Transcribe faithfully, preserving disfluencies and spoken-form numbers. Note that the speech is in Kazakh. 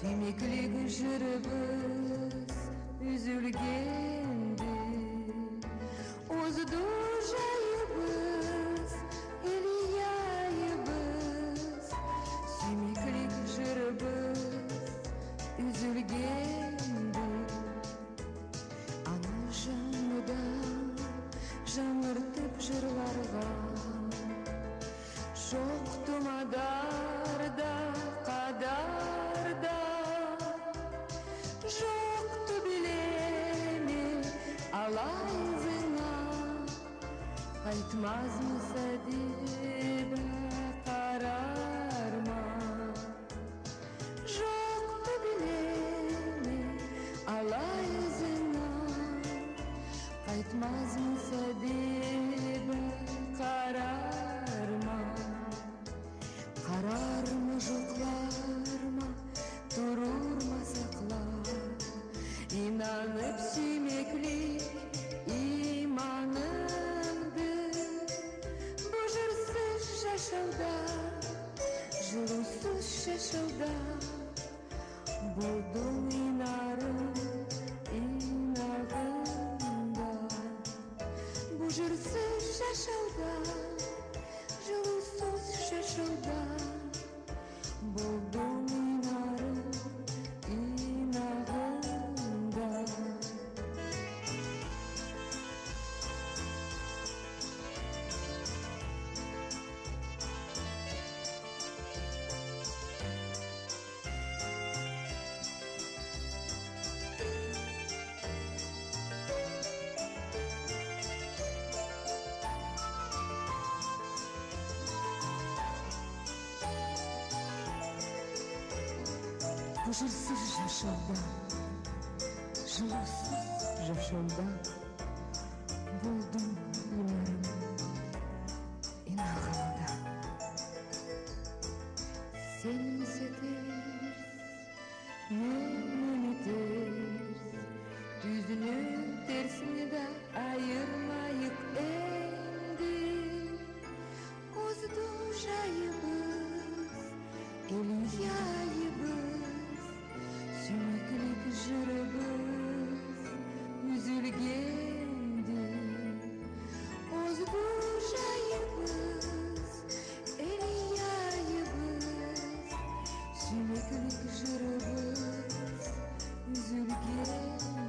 Sümüklük jırыбыз üzülgendi. Ozdu jayыбыз, eliyayыбız. Sümüklük jırыбız üzülgendi. Аны жаныдан жаңыртып жырларга, жоқ тумадарда кадарда. Жокту билеме алайзыңа, кайтмазмыса деп карарма. Жокту билеме алайзыңа, кайтмазмыса деп карарма. Карарма, жокларма, турурма саклап, инанып сүймеклик иманыңды. Бу жырсыз жашауда, жылуусуз жашауда болдуң инарым инагында. Бу жырсыз жашауда, жылуусуз жашауда болдуң инарым инагында. Бу жырсыз жашауда, жылуусуз жашауда болдуң инарым инагында. Сен мисе терс, мен терс, түзүнү терсини да айырмайык энди. Озду жайыбыз, элияйыбыз, сүймеклик жырыбыз üzülgendi. Озду жайыбыз, элияйыбыз, сүймеклик жырыбыз üzülgendi.